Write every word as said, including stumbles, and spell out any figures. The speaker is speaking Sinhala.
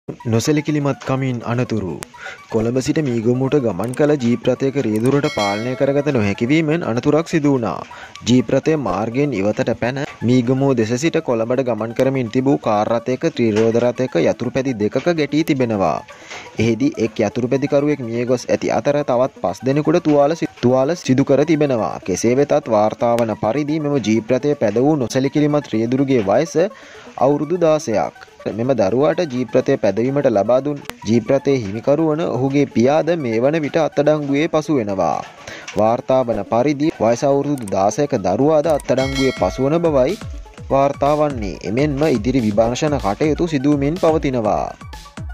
නොසැලකිලිමත් කමින් අනතුරු කොළඹ සිට මීගමුවට ගමන් කළ ජීප් රථයක රියදුරට පාලනය කරගත නොහැකි වීමෙන් අනතුරක් සිදු වුණා. ජීප් රථය මාර්ගයෙන් ඉවතට පැන මීගමුව දෙස සිට කොළඹට ගමන් කරමින් තිබූ කාර් රථයක ත්‍රිරෝද රථයක යතුරුපැදි දෙකක ගැටී තිබෙනවා. එහිදී එක් යතුරුපැදිකරුවෙක් මිය ගොස් ඇති අතර තවත් පස් දෙනෙකුට තුවාල තුවාල සිදු කර තිබෙනවා. කෙසේ වෙතත් වාර්තා වන පරිදි මෙම ජීප් රථය පැද වූ නොසැලකිලිමත් රියදුරුගේ වයස අවුරුදු දාසයක්. මෙම දරුවාට ජීප් රථය පැදවීමට ලබා දුන් ජීප් රථයේ හිමිකරු වන ඔහුගේ පියාද මේ වන විට අත්අඩංගුවේ පසු වෙනවා. වාර්තා වන පරිදි වයස අවුරුදු දාසයක දරුවාද අත්අඩංගුවේ පසු වන බවයි වාර්තා වන්නේ. එමෙන්ම ඉදිරි විමර්ශන කටයුතු සිදුවමින් පවතිනවා.